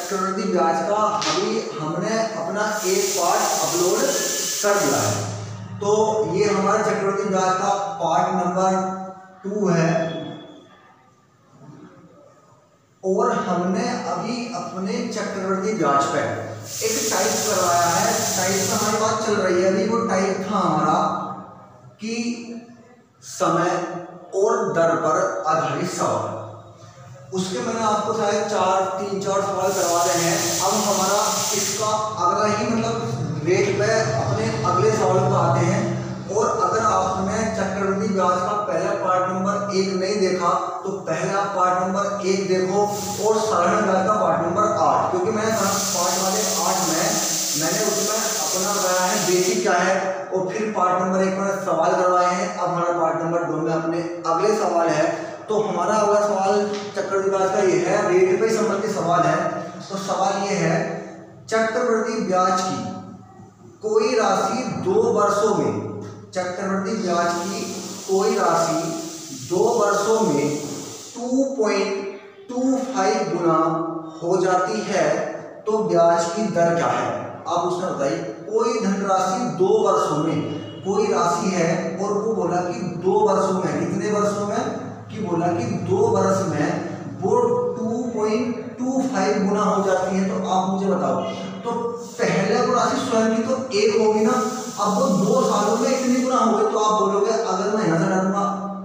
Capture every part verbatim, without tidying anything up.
चक्रवृद्धि ब्याज का अभी हमने अपना एक पार्ट अपलोड कर दिया है। तो ये हमारा चक्रवृद्धि ब्याज का पार्ट नंबर टू है और हमने अभी अपने चक्रवृद्धि ब्याज पे एक टाइप करवाया है। टाइप में हमारी बात चल रही है अभी। वो टाइप था हमारा कि समय और दर पर आधारित सवाल। उसके मैंने आपको शायद चार तीन चार सवाल करवा रहे हैं। अब हमारा इसका अगला ही मतलब रेट पे अपने अगले सवाल पर आते हैं। और अगर आपने चक्रवृद्धि ब्याज का पहला पार्ट नंबर एक नहीं देखा तो पहला पार्ट नंबर एक देखो और साधारण ब्याज का पार्ट नंबर आठ, क्योंकि मैंने पार्ट वाले आठ में मैंने उसमें अपना बताया है बेसिक क्या है और फिर पार्ट नंबर एक में सवाल करवाए हैं। अब हमारा पार्ट नंबर दो में अपने अगले सवाल है। तो हमारा अगला सवाल चक्रवृद्धि ब्याज का ये है, रेट पे संबंधित सवाल है। तो सवाल ये है, चक्रवृद्धि ब्याज की कोई राशि दो वर्षों में चक्रवृद्धि ब्याज की कोई राशि दो वर्षों में दो पॉइंट दो पाँच गुना हो जाती है तो ब्याज की दर क्या है। आप उसने बताइए कोई धनराशि दो वर्षों में, कोई राशि है और वो बोला कि दो वर्षों में, कितने वर्षों में कि बोला कि दो वर्ष में वो दो पॉइंट दो पाँच गुना हो जाती है। तो आप मुझे बताओ, तो पहले वो राशि स्वयं की तो एक होगी ना, अब वो दो सालों में इतनी गुना हो गई। तो आप बोलोगे अगर मैं यहाँ से डालूंगा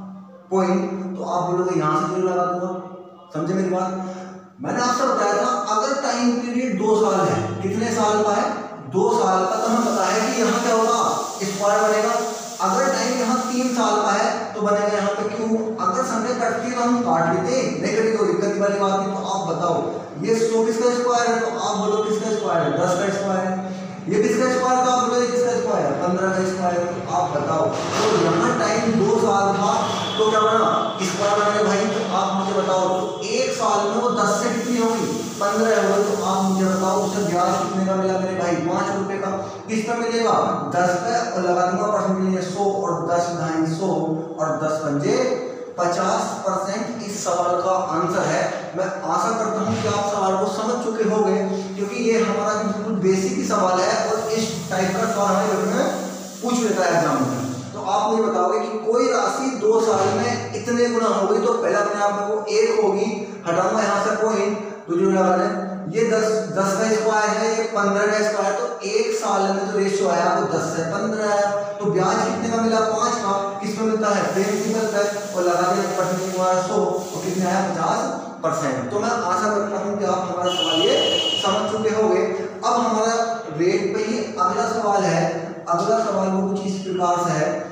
पॉइंट तो आप बोलोगे यहाँ से जीरो लगा दूंगा। समझे मेरी बात? मैंने आपसे बताया था अगर टाइम पीरियड दो साल है, कितने साल का है? दो साल का। तो हमें पता है कि यहाँ क्या होगा, स्क्वायर बनेगा। अगर टाइम यहाँ तीन साल का है तो बनेगा यहाँ पे क्यों? अगर संख्या कटती है तो हम काट लेते, नहीं कटी तो दिक्कत वाली बात नहीं। तो आप बताओ ये सौ किसका स्क्वायर है? तो आप बोलो किसका स्क्वायर है? दस का स्क्वायर है। ये किसका स्क्वायर था? आप बोलो किसका स्क्वायर है? पंद्रह का स्क्वायर है। तो आप बताओ, तो यहाँ टाइम दो साल था तो क्या बना? स्क्वायर बनेगा भाई। तो आप मुझे बताओ, तो एक साल में वो दस से कितनी होगी? पंद्रह हो गई। तो आप मुझे बताओ उससे ब्याज कितने का मिला मेरे भाई? पाँच रुपए का। किस पे मिलेगा? दस पे, और लगा दूंगा परसेंटेज सौ और दस ढाई सौ और दस पंजे पचास परसेंट इस सवाल का आंसर है। मैं आशा करता हूँ कि आप सवाल को समझ चुके होंगे, क्योंकि ये हमारा बिल्कुल बेसिक ही सवाल है और इस टाइप का सवाल हमें में पूछ लेता है एग्जाम में। तो आप मुझे बताओगे कि कोई राशि दो साल में इतने गुना हो गई तो पहले अपने आप में वो एक होगी, हटाऊंगा यहाँ से पॉइंट तो जो लगा दें। ये दस दस का स्क्वायर है, ये पंद्रह का स्क्वायर। तो एक साल में तो रेशियो आया वो दस से पंद्रह आया। तो ब्याज कितने का मिला? पाँच का। किस पे मिलता है? प्रिंसिपल पे। और लगा दिया परसेंटेज हमारा सौ और कितने आया? पचास परसेंट। तो मैं आशा करता हूँ कि आप हमारा सवाल ये समझ चुके होंगे। अब हमारा रेट पे ही अगला सवाल है। अगला सवाल वो कुछ इस प्रकार से है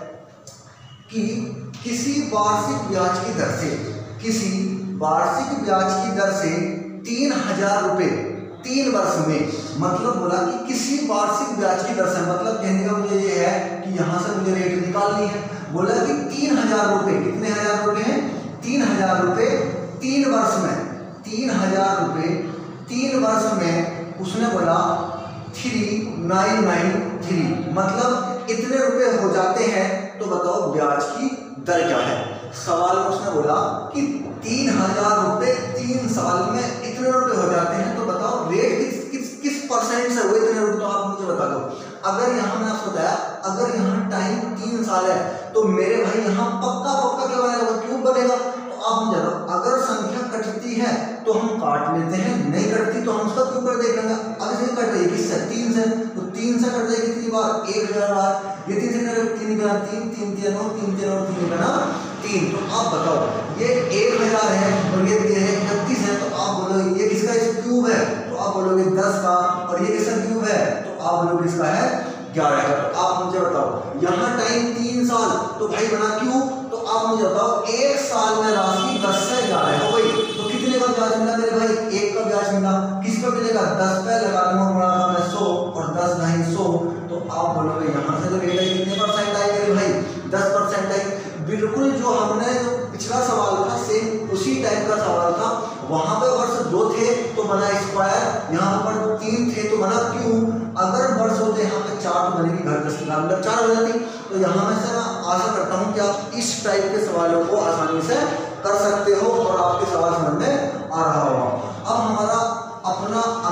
कि किसी वार्षिक ब्याज की दर से किसी वार्षिक ब्याज की दर से तीन हजार रुपये तीन वर्ष में, मतलब बोला कि किसी वार्षिक ब्याज की दर से, मतलब कहने का मुझे ये है कि यहाँ से मुझे रेट निकालनी है। बोला कि तीन हजार रुपये, कितने हजार रुपये हैं? तीन हजार रुपये तीन वर्ष में, तीन हजार रुपये तीन वर्ष में उसने बोला थ्री नाइन नाइन थ्री, मतलब इतने रुपए हो जाते हैं। तो बताओ ब्याज की दर क्या है? सवाल में उसने बोला कि तीन हजार रुपये तीन साल में इतने रुपए हो जाते हैं। तो बताओ रेट किस किस किस परसेंट से हुए इतने रुपए? तो आप मुझे बता दो। अगर यहाँ मैंने आपको बताया अगर यहाँ टाइम तीन साल है तो मेरे भाई यहाँ पक्का पक्का क्या बनेगा? क्यूब बनेगा। तो आप मुझे बताओ, अगर संख्या कटती है तो हम काट लेते हैं, नहीं कटती तो हम उसका क्यों कर देख लेंगे। अब इसे कट रही है किससे? तीन से। तो तीन से कट रही कितनी बार? एक हजार बार। ये तीन से कट तीन गुना तीन, तीन तीन नौ, तीन तीन और तीन गुना तीन। तो आप बताओ ये एक हजार है और ये है इकतीस है। तो आप बोलोगे ये किसका क्यूब है? तो आप बोलोगे दस का। और ये किसका क्यूब है? तो आप बोलोगे इसका है ग्यारह का। तो आप मुझे बताओ यहाँ टाइम तीन साल तो भाई बना क्यूब। तो आप मुझे बताओ एक साल में राशि दस से ग्यारह हो गई तो कितने का ब्याज मिला मेरे भाई? एक का ब्याज मिला। किस पे मिलेगा? दस पे। लगा दूंगा गुणा मैं सौ और दस ढाई सौ। तो आप बोलोगे यहाँ से जो रेट है कितने परसेंट आई मेरे भाई? दस परसेंट आई। बिल्कुल जो हमने जो पिछला सवाल था सेम उसी टाइप का सवाल था। वहां पे वर्ष दो थे तो बना स्क्वायर, यहाँ पर तीन थे तो बना क्यूब। अगर वर्ष होते यहाँ पे चार तो बनेगी घर दस का मतलब चार हो जाती। तो यहाँ में से मैं आशा करता हूँ कि आप इस टाइप के सवालों को आसानी से कर सकते हो और आपके सवाल समझ में आ रहा होगा। अब हमारा अपना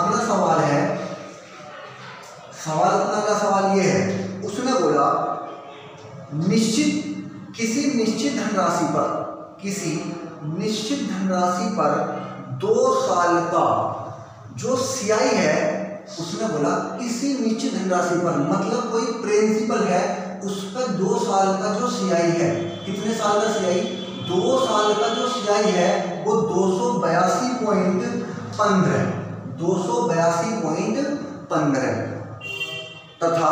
ये है, उसने बोला निश्चित किसी निश्चित धनराशि पर किसी निश्चित धनराशि पर दो साल का जो सीआई है, उसने बोला किसी निश्चित धनराशि पर मतलब कोई प्रिंसिपल है उस पर दो साल का जो सीआई है, कितने साल का सीआई, दो साल का जो सीआई है वो दो सौ बयासी पॉइंट पंद्रह दो सौ बयासी पॉइंट पंद्रह तथा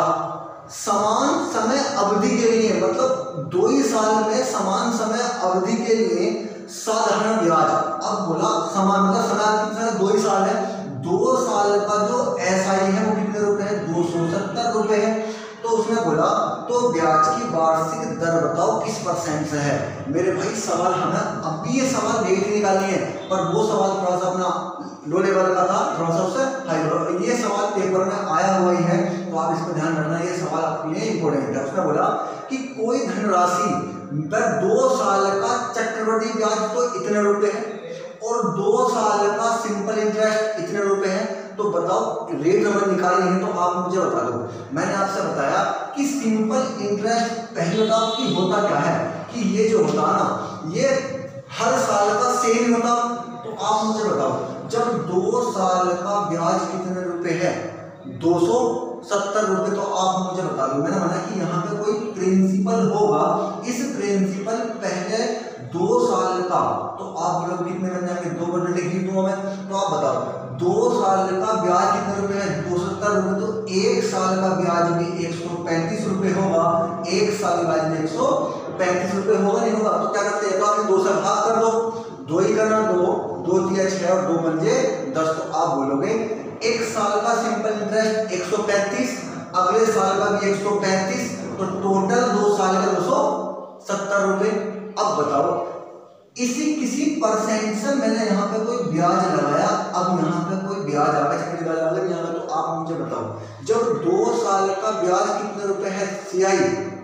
समान समय अवधि के लिए मतलब दो ही साल में समान समय अवधि के लिए साधारण ब्याज। अब बोला समान मतलब समय कितना, दो ही साल है, दो साल का जो एसआई है वो कितने रुपए है, दो सौ सत्तर रुपए है। तो उसने बोला तो ब्याज की वार्षिक दर बताओ किस परसेंट से है। मेरे भाई सवाल हमें अभी ये सवाल डेट निकालनी है, पर वो सवाल थोड़ा सा अपना लो लेवल का था, थोड़ा सा उससे हाई लेवल। ये सवाल पेपर में आया हुआ ही है तो आप इसको ध्यान रखना, ये सवाल आपके लिए इंपॉर्टेंट है। उसने बोला कि कोई धनराशि पर दो साल का चक्रवृद्धि ब्याज तो इतने रुपए है और दो साल का सिंपल इंटरेस्ट इतने रुपए है, तो बताओ रेट नंबर निकालनी है तो आप मुझे बता दो। मैंने आपसे बताया कि सिंपल इंटरेस्ट पहले बताओ कि होता क्या है, कि ये जो होता है ना ये हर साल का सेम होता। तो आप मुझे बताओ जब दो साल का ब्याज कितने रुपए है, दो सौ सत्तर रुपए, तो आप मुझे बता दो। मैंने माना कि यहाँ पे कोई प्रिंसिपल होगा, इस प्रिंसिपल पहले दो साल का, तो आप बोलो कितने बन जाएंगे, दो बटे लिख दूंगा मैं, तो आप बताओ दो साल का ब्याज कितने रुपए है, दो सौ सत्तर रुपए, तो एक साल का ब्याज भी एक सौ पैंतीस रुपए होगा, एक साल का ब्याज भी एक सौ पैंतीस रुपए होगा नहीं होगा। तो क्या करते हैं, तो आप दो से भाग कर दो, दो ही करना, दो दो दिया छह और दो पंजे दस, तो आप बोलोगे एक साल का सिंपल इंटरेस्ट एक सौ पैंतीस, अगले साल का भी एक सौ पैंतीस, तो टोटल दो साल का दो सौ सत्तर रुपए। अब बताओ इसी किसी परसेंट से मैंने यहाँ पे कोई ब्याज लगाया, अब यहाँ पे कोई ब्याज आ गया, चक्रवृद्धि ब्याज आ गया यहाँ पे, तो आप मुझे बताओ जब दो साल का ब्याज कितने रुपए है, सीआई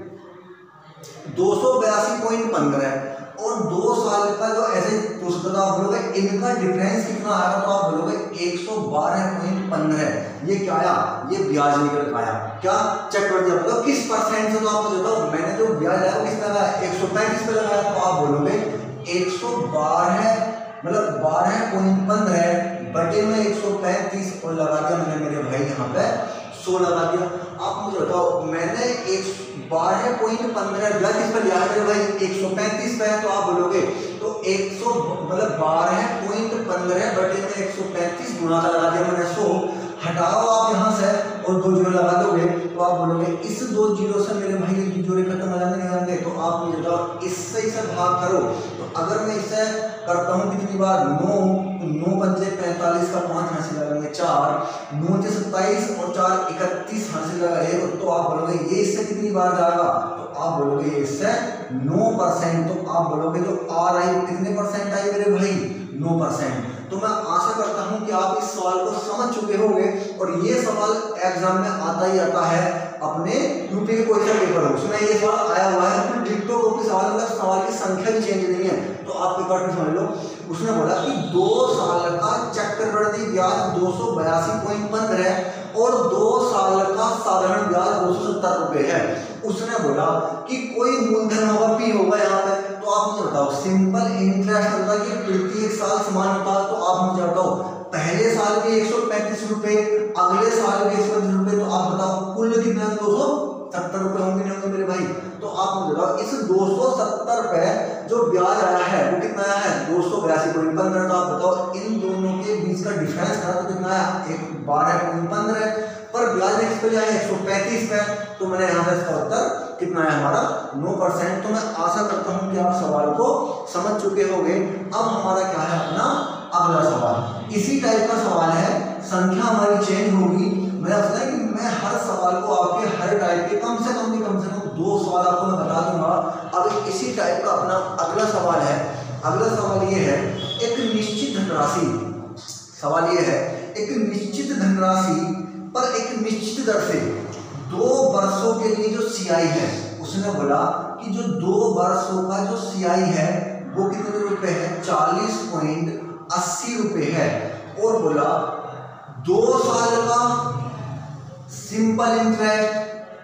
दो सौ बयासी पॉइंट पंद्रह और दो साल का जो ऐसे दो सौ सत्तर, आप बोलोगे इनका डिफरेंस कितना आया, तो आप बोलोगे एक सौ बारह पॉइंट पंद्रह। ये क्या आया, ये ब्याज निकल आया, क्या चक्रवृद्धि, मतलब किस परसेंट से, तो आप मुझे बताओ मैंने जो ब्याज लगाया वो किस पे लगाया, एक सौ पैंतीस पे लगाया, तो आप बोलोगे एक सौ बारह मतलब बारह पॉइंट पंद्रह बटे में एक सौ पैंतीस और लगा दिया मैंने मेरे भाई यहाँ पे सौ लगा दिया। आप मुझे बताओ मैंने एक बारह पॉइंट पंद्रह ब्याज किस पर लिया है मेरे भाई, एक सौ पैंतीस पे है, तो आप बोलोगे तो एक सौ मतलब बारह पॉइंट पंद्रह बटे में एक सौ पैंतीस गुणा का लगा दिया मैंने सौ, हटाओ आप यहाँ से और दो जीरो लगा दोगे, तो आप बोलोगे इस दो जीरो से मेरे भाई की जोड़े खत्म हो जाने जाएंगे, तो आप मुझे बताओ इससे इसे भाग करो। तो अगर मैं इसे करता हूँ कितनी बार, नौ नौ पंजे पैंतालीस का पाँच हासिल लगाएंगे चार, नौ से सत्ताईस और चार इकतीस हासिल लगाएंगे, तो आप बोलोगे ये इससे कितनी बार जाएगा, तो आप बोलोगे इससे नौ परसेंट। तो आप बोलोगे जो आर आई कितने परसेंट आई मेरे भाई, नौ परसेंट। तो मैं आशा करता हूं कि आप इस सवाल को समझ चुके होंगे और ये सवाल एग्जाम में आता ही आता है अपने यूपी के कोई सा पेपर हो उसमें ये सवाल आया हुआ है। तो डिक्टो कॉपी सवाल मतलब सवाल की संख्या भी चेंज नहीं है, तो आप पेपर में समझ लो। उसने बोला कि दो साल का चक्रवृद्धि ब्याज दो सौ बयासी पॉइंट पंद्रह और दो साल का साधारण ब्याज दो सौ सत्तर रुपए है। उसने बोला कि कोई मूलधन होगा पी होगा यहाँ पे, तो आप मुझे बताओ सिंपल इंटरेस्ट होगा कि प्रत्येक साल समान होता है, तो आप मुझे बताओ पहले साल भी एक सौ पैंतीस रुपए, अगले साल भी एक सौ पैंतीस रुपए, तो आप बताओ कुल कितना दो सौ सत्तर रुपए होंगे नहीं होंगे मेरे भाई। तो आप मुझे बताओ इस दो सौ सत्तर पे जो ब्याज आया है वो कितना आया है, दो सौ बयासी पॉइंट पंद्रह। तो आप बताओ इन दोनों के बीच का डिफरेंस था तो कितना आया, एक बारह पॉइंट पंद्रह, पर ब्याज नेक्स्ट पे आया एक सौ पैंतीस पे, तो मैंने यहाँ से इसका उत्तर कितना है हमारा नौ परसेंट। तो मैं आशा करता हूँ कि आप सवाल को समझ चुके होंगे। अब हमारा क्या है अपना अगला सवाल, इसी टाइप का सवाल है, संख्या हमारी चेंज होगी। मैं सोचता है कि मैं हर सवाल को आपके हर टाइप के कम से कम भी कम से कम दो सवाल आपको मैं बता दूंगा। अब इसी टाइप का अपना अगला सवाल है। अगला सवाल ये है, एक निश्चित धनराशि, सवाल ये है एक निश्चित धनराशि पर एक निश्चित दर से दो वर्षों के लिए जो सीआई है, उसने बोला कि जो दो वर्षों का जो सीआई है वो कितने रुपए है, चालीस पॉइंट अस्सी रुपए है। और बोला दो साल का सिंपल इंटरेस्ट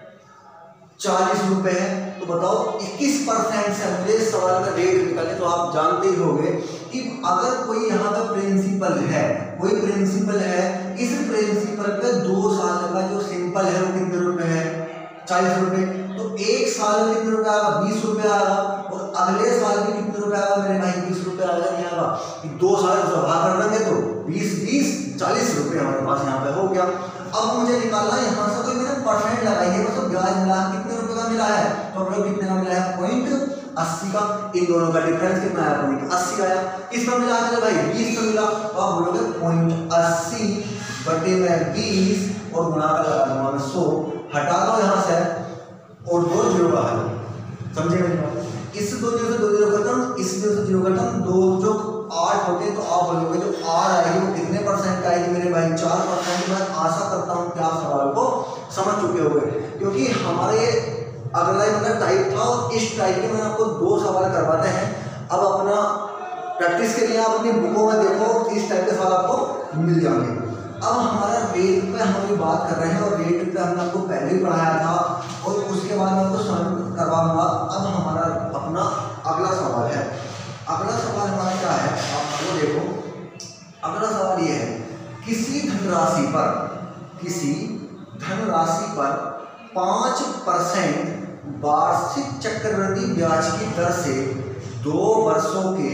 चालीस रुपए है। तो बताओ इक्कीस परसेंट से मुझे इस सवाल का रेट निकाले। तो आप जानते ही होंगे कि अगर कोई यहाँ पे प्रिंसिपल है, कोई प्रिंसिपल है, इस प्रिंसिपल पे दो साल का जो सिंपल है वो कितने रुपए है, चालीस रुपए। तो एक साल में कितने रुपए आएगा, बीस रुपए आएगा। और अगले साल में कितने रुपए आएगा मेरे भाई, बीस रुपए आएगा। नहीं आएगा, दो साल सभा कर लेंगे तो बीस बीस चालीस रुपए हमारे पास यहाँ पे हो गया। अब मुझे निकालना है यहाँ से, कोई मैंने परसेंट लगाइए, मतलब ब्याज मिला कितने रुपए का मिला है, तो हम लोग कितने का मिला है, पॉइंट अस्सी का। इन दोनों का डिफरेंस कितना आया, पॉइंट अस्सी आया। किसमें मिला मेरे भाई, बीस का मिला। तो आप बोलोगे पॉइंट अस्सी बटे में बीस और गुणा का लगा दूंगा मैं सौ, हटा दो यहाँ से और दो जीरो का हल। समझे मेरी बात, इस दो जीरो से दो जीरो खत्म, इस जीरो से जीरो खत्म, दो जो आठ होते हैं। तो आप बोलोगे जो आर आएगी वो कितने परसेंट का आएगी मेरे भाई, चार परसेंट। मैं आशा करता हूँ कि आप सवाल को समझ चुके होंगे, क्योंकि हमारे अगला मतलब टाइप था और इस टाइप के मैंने आपको दो सवाल करवाते हैं। अब अपना प्रैक्टिस के लिए आप अपनी बुकों में देखो, इस टाइप के सवाल आपको मिल जाएंगे। अब हमारा रेट पे हम भी बात कर रहे हैं और रेट पे हमने आपको पहले ही पढ़ाया था और उसके बाद मैं आपको समझ करवाऊंगा। अब हमारा अपना अगला सवाल है। अगला सवाल हमारा क्या है, आप वो देखो। अगला सवाल ये है, किसी धनराशि पर किसी धनराशि पर पाँच परसेंट वार्षिक चक्रवृद्धि ब्याज की दर से दो वर्षों के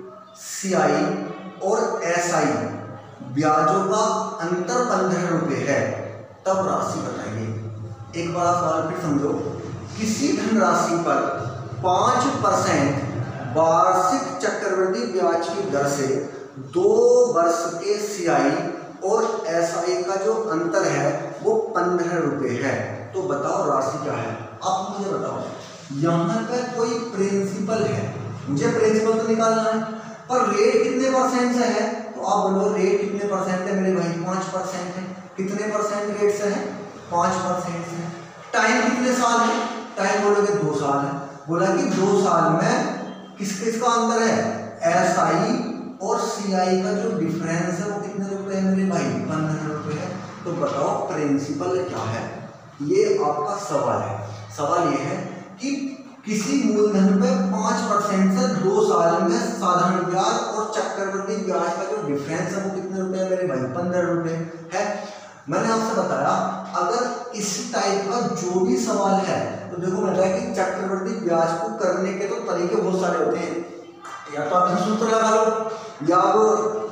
सीआई और एसआई ब्याजों का अंतर पंद्रह रुपये है, तब राशि बताइए। एक बार आप सवाल फिर समझो। किसी धनराशि पर पाँच परसेंट वार्षिक चक्रवृद्धि ब्याज की दर से दो वर्ष के सीआई और एसआई का जो अंतर है वो पंद्रह रुपये है, तो बताओ राशि क्या है। आप मुझे बताओ, यहाँ पे कोई प्रिंसिपल है, मुझे प्रिंसिपल तो निकालना है, पर रेट कितने परसेंट से है। तो आप बोलो रेट कितने परसेंट है मेरे भाई, पाँच परसेंट है। कितने परसेंट रेट से है, पाँच परसेंट से। टाइम कितने साल है, टाइम बोलोगे दो साल है। बोला कि दो साल में किस किस का अंतर है, एसआई और सीआई का जो डिफरेंस है वो कितने रुपए है मेरे भाई, पंद्रह रुपए है। तो बताओ प्रिंसिपल क्या है, ये आपका सवाल है। सवाल ये है कि किसी मूलधन पे पाँच परसेंट से दो साल में साधारण ब्याज और चक्रवृद्धि ब्याज का जो डिफरेंस है वो कितने रुपए है मेरे भाई, पंद्रह रुपए है। मैंने आपसे बताया अगर इस टाइप का जो भी सवाल है तो देखो मैं बताया कि चक्रवृद्धि ब्याज को करने के तो तरीके बहुत सारे होते हैं। या तो आप सूत्र लगा लो, या वो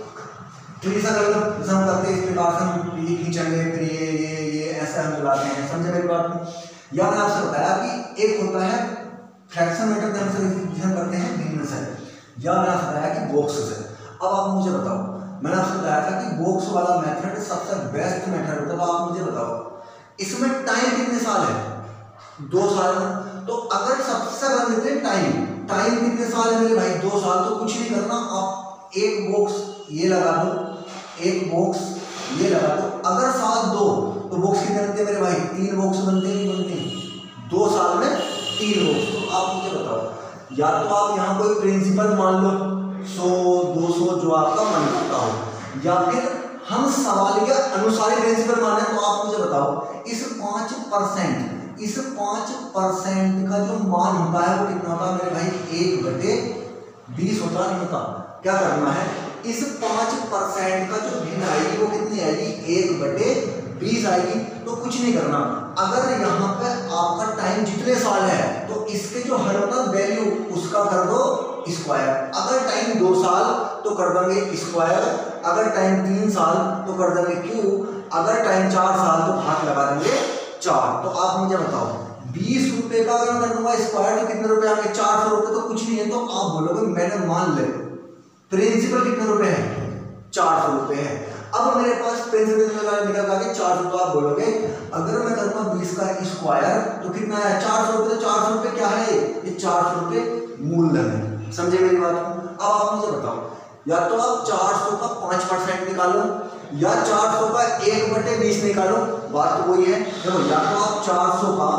ट्रीसा कर लो, जैसे हम करते हैं इस प्रकार से हम ये खींचेंगे, फिर ये ये ये ऐसा हम चलाते हैं। समझे मेरी बात को। या मैंने आपसे बताया कि एक होता है फ्रैक्शन मेथड का हम करते हैं भिन्न से, या मैंने आपसे बताया कि बॉक्स से। अब आप मुझे बताओ, मैंने आपसे बताया था कि बॉक्स वाला मेथड सबसे बेस्ट मेथड होता है। तो आप मुझे बताओ इसमें टाइम कितने साल है, दो साल में। तो अगर सबसे बड़ा लेते हैं टाइम, टाइम कितने साल है मेरे भाई, दो साल। तो कुछ नहीं करना, आप एक बॉक्स ये लगा दो, एक बॉक्स ये लगा दो। अगर साल दो तो बॉक्स कितने बनते हैं मेरे भाई, तीन बॉक्स बनते हैं, बनते हैं दो साल में तीन बॉक्स। तो आप मुझे बताओ, या तो आप यहाँ कोई प्रिंसिपल मान लो सौ दो सौ जो आपका मन करता हो, या फिर हम सवाल के अनुसार ही प्रिंसिपल माने। तो आप मुझे बताओ इस पाँच परसेंट इस पाँच परसेंट का जो मान होता है वो कितना होता है मेरे भाई, एक बटे बीस होता नहीं होता। क्या करना है, इस पाँच परसेंट का जो भिन्न आएगी वो कितनी आएगी, एक बटे बीस आएगी। तो कुछ नहीं करना, अगर यहाँ पे आपका टाइम जितने साल है तो इसके जो हर होता वैल्यू उसका कर दो स्क्वायर। अगर टाइम दो साल तो कर देंगे स्क्वायर, अगर टाइम तीन साल तो कर देंगे क्यूब, अगर टाइम चार साल तो भाग लगा देंगे चार। तो आप मुझे बताओ बीस रुपए का अगर मैं कर दूंगा स्क्वायर तो कितने रुपए आएंगे, चार सौ रुपए। तो कुछ नहीं है। तो आप बोलोगे मैंने मान ले प्रिंसिपल कितने रुपए है, चार सौ रुपए है। अब मेरे पास प्रिंसिपल निकल आगे चार सौ। तो आप बोलोगे अगर मैं करूँगा बीस का स्क्वायर तो कितना है, चार सौ रुपये। तो चार सौ रुपये क्या है, ये चार सौ रुपये मूलधन है। समझे मेरी बात को। अब आप मुझे बताओ, या तो आप चार सौ का पाँच परसेंट निकालो या चार सौ का एक बटे बीस निकालो, बात तो वही है। देखो या तो आप चार सौ का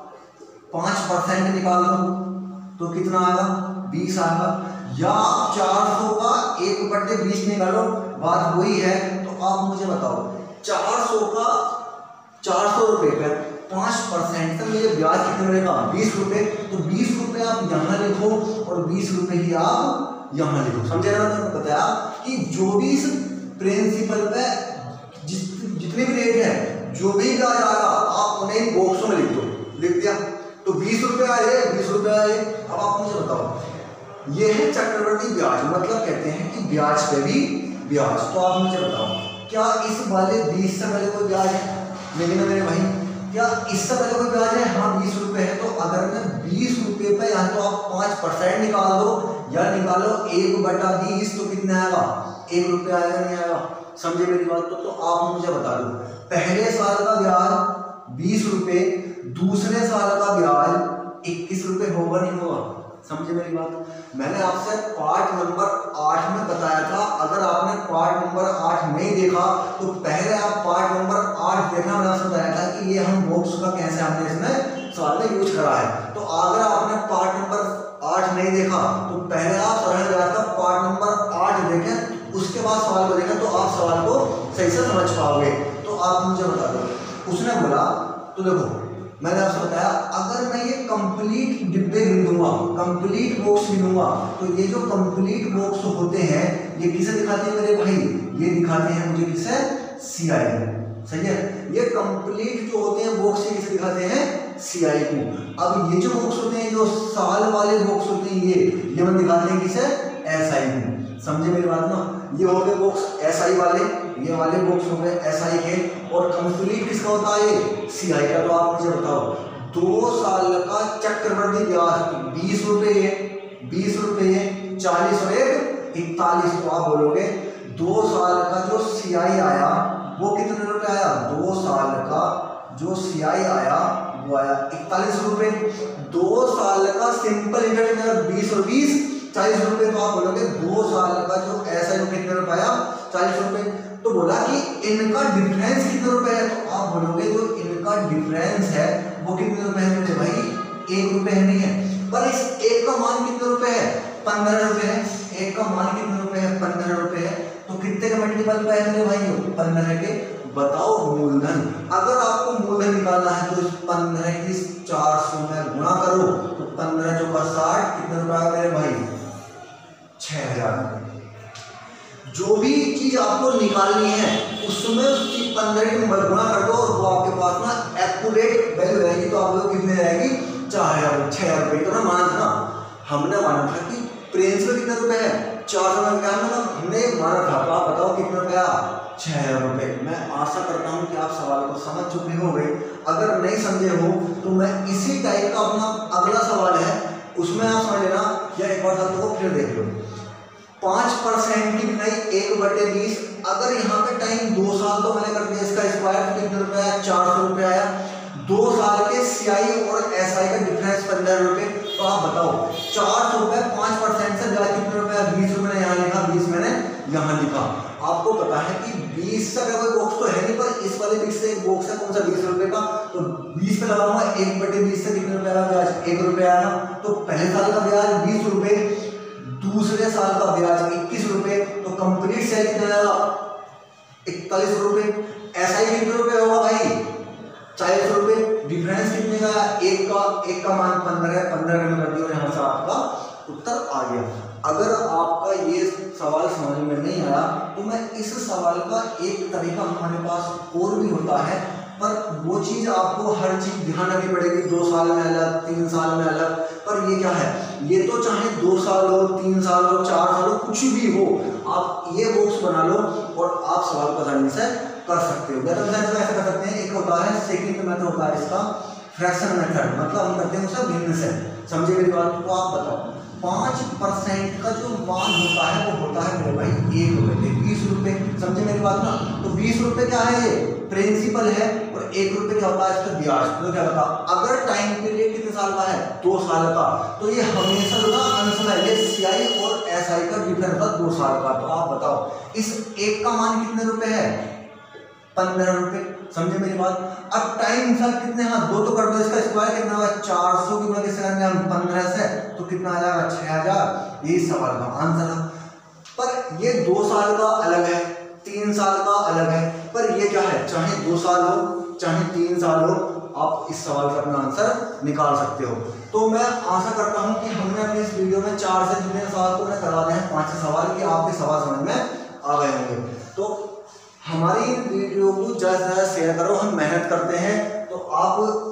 पाँच परसेंट निकालो तो कितना आएगा, बीस आएगा, या आप चार सौ का एक बटे बीस निकालो, बात वही है। तो आप मुझे बताओ चार सौ का चार सौ रुपये पर पाँच परसेंट तक ये ब्याज कितने मिलेगा, बीस रुपए। तो बीस रुपए आप यहाँ लिखो और बीस रुपए ही आप यहाँ लिखो। समझे ना, मैंने बताया कि जो भी इस प्रिंसिपल पे जिस जितनी भी रेट है, जो भी ब्याज आएगा आप उन्हें बॉक्सों में लिख दो। लिख दिया तो बीस रुपए आए, बीस रुपए आए। अब आप मुझे बताओ, ये है चक्रवृद्धि ब्याज, मतलब कहते हैं कि ब्याज पे भी ब्याज। तो आप मुझे बताओ, क्या इस वाले बीस से पहले कोई ब्याज है? नहीं ना मेरे भाई, क्या इससे पहले कोई ब्याज है? हाँ, बीस रुपए है। तो अगर मैं बीस रुपए पे या तो आप पाँच परसेंट निकाल दो या निकालो एक बटा बीस, तो कितना आएगा, एक रुपया आएगा, नहीं आएगा? समझे मेरी बात? तो, तो आप मुझे बता दो, पहले साल का ब्याज बीस रुपए, दूसरे साल का ब्याज इक्कीस रुपए होगा नहीं होगा? समझे मेरी बात? मैंने आपसे पार्ट नंबर आठ में बताया था, अगर आपने पार्ट नंबर आठ नहीं देखा तो पहले आप पार्ट नंबर आठ देखना। मैंने आपसे बताया था कि ये हम बॉक्स का कैसे हमने इसमें सवाल में यूज करा है। तो अगर आपने पार्ट नंबर आठ नहीं देखा तो पहले आप सवाल ब्याज का पार्ट नंबर आठ देखें, उसके बाद सवाल को देखें, तो आप सवाल को सही से समझ पाओगे। तो आप मुझे बता दो, उसने बोला, तो देखो मैंने आपसे बताया, अगर मैं ये कंप्लीट डिब्बे गिनूंगा, कंप्लीट बॉक्स गिनूंगा, तो ये जो कंप्लीट बॉक्स होते हैं ये किसे दिखाते हैं मेरे भाई? ये दिखाते हैं मुझे किसे? सीआई को। सही है, ये कंप्लीट जो होते हैं बॉक्स ये किसे दिखाते हैं? सीआई को। अब ये जो बॉक्स होते हैं, जो साल वाले बॉक्स होते हैं, ये ये हम दिखाते हैं किसे? एसआई को। समझे मेरी बात ना? ये हो गए बॉक्स एसआई वाले, ये वाले बॉक्स हो गए एसआई के, और कंप्लीट किसका होता है? सीआई का। तो आप मुझे बताओ, दो साल का चक्रवृद्धि ब्याज बीस रुपए है, बीस रुपए है, चालीस और एक इकतालीस। तो आप बोलोगे दो साल का जो सीआई आया वो कितने रुपए आया? दो साल का जो सीआई आया वो आया इकतालीस रुपए। दो साल का सिंपल इंटरेस्ट बीस और बीस चालीस रुपए। तो आप बोलोगे दो साल का जो ऐसा है कितने रुपए आया? चालीस रुपए। तो बोला कि इनका डिफरेंस कितने रुपए है? तो आप बोलोगे जो इनका डिफरेंस है वो कितने रुपए है मेरे भाई? एक रुपए है, नहीं है। पर इस एक का मान कितने रुपए है? पंद्रह रुपए है। एक का मान कितने रुपए है? पंद्रह रुपए है। तो कितने का मल्टीपल पे है मेरे भाई? पंद्रह के। बताओ मूलधन, अगर आपको मूलधन निकालना है तो इस पंद्रह की चार सौ में गुणा करो, तो पंद्रह चौका साठ, कितने रुपए आएगा मेरे भाई? छह हजार। जो भी चीज आपको निकालनी है उसमें उसकी पंद्रह की गुणा कर दो और वो आपके पास ना एक्यूरेट वैल्यू रहेगी। तो आप लोग कितने रहेगी? चार हजार छह हजार रुपये। तो ना माना था ना, हमने माना था कि प्रिंसिपल कितने रुपए है? चार सौ में क्या ना हमने माना था। तो आप बताओ कितने रुपया? छह हजार रुपये। मैं आशा करता हूँ कि आप सवाल को समझ चुके होंगे। अगर नहीं समझे हो तो मैं इसी टाइप का अपना अगला सवाल है उसमें आप समझ लेना, या एक बार साथ को फिर देख लो। पाँच परसेंट की गिनाई एक बटे बीस। अगर यहाँ पे टाइम दो साल तो मैंने कर दिया, इसका स्क्वायर तो कितने रुपए आया? चार सौ रुपये आया। दो साल के सीआई और एसआई का डिफरेंस पंद्रह रुपये। तो आप बताओ चार सौ रुपये पाँच परसेंट से ब्याज कितने रुपये? बीस रुपये मैंने यहाँ लिखा, बीस मैंने यहाँ लिखा। आपको पता है कि बीस का कोई बॉक्स तो है नहीं, पर इस वाले बीस से एक बॉक्स है कौन सा? बीस रुपये का। तो बीस पे लगाऊंगा, एक बटे बीस से कितने रुपये का ब्याज? एक रुपया आया। तो पहले साल का ब्याज बीस रुपये, दूसरे साल का ब्याज इक्कीस रुपए। तो कंप्लीट सेल कितना आएगा? इकतालीस रुपए। एसआई कितने रुपए होगा भाई? चालीस रुपए। डिफरेंस कितने का? एक का। एक का मान पंद्रह, पंद्रह में कर दिया और यहाँ से आपका उत्तर आ गया। अगर आपका ये सवाल समझ में नहीं आया तो मैं इस सवाल का एक तरीका हमारे पास और भी होता है, पर वो चीज़ आपको हर चीज़ ध्यान रखनी पड़ेगी। दो साल में अलग, तीन साल में अलग। पर ये क्या है, ये तो चाहे दो साल हो, तीन साल हो, चार साल हो, कुछ भी हो, आप ये बॉक्स बना लो और आप सवाल को आसानी से कर सकते हो। गलत मेथड में ऐसा कर सकते हैं। एक होता है सेकंड मेथड होता है इसका फ्रैक्शन मेथड, मतलब हम करते हैं उसे भिन्न से। समझे मेरी बात? तो आप बताओ पाँच परसेंट का जो मान होता है वो होता है मेरे भाई एक रुपये, बीस रुपये। समझे मेरी बात ना? तो बीस रुपये क्या है? ये प्रिंसिपल है, और एक रुपये क्या होता है? इसका ब्याज। तो क्या होता है? अगर टाइम पीरियड कितने साल का है? दो साल का, तो ये हमेशा जो ना आंसर है ये सीआई और एसआई का डिफरेंस होता दो साल का। तो आप बताओ इस एक का मान कितने रुपए है? पंद्रह रुपये। समझे मेरी बात? अब टाइम सर कितने? हाँ दो तो कर दो, इसका स्क्वायर कितना होगा? चार सौ की गुणा किससे करेंगे हम? पंद्रह से, तो कितना आ जाएगा? छह हजार। यही सवाल का आंसर है। पर ये दो साल का अलग है, तीन साल का अलग है, पर ये क्या है? चाहे दो साल हो चाहे तीन साल हो, आप इस सवाल का अपना आंसर निकाल सकते हो। तो मैं आशा करता हूं कि हमने अपनी इस वीडियो में चार से जितने सवाल को मैं करा रहे हैं, पांच सवाल की आपके सवाल समझ में आ गए होंगे। तो हमारी वीडियो को ज़्यादा से ज़्यादा शेयर करो, हम मेहनत करते हैं तो आप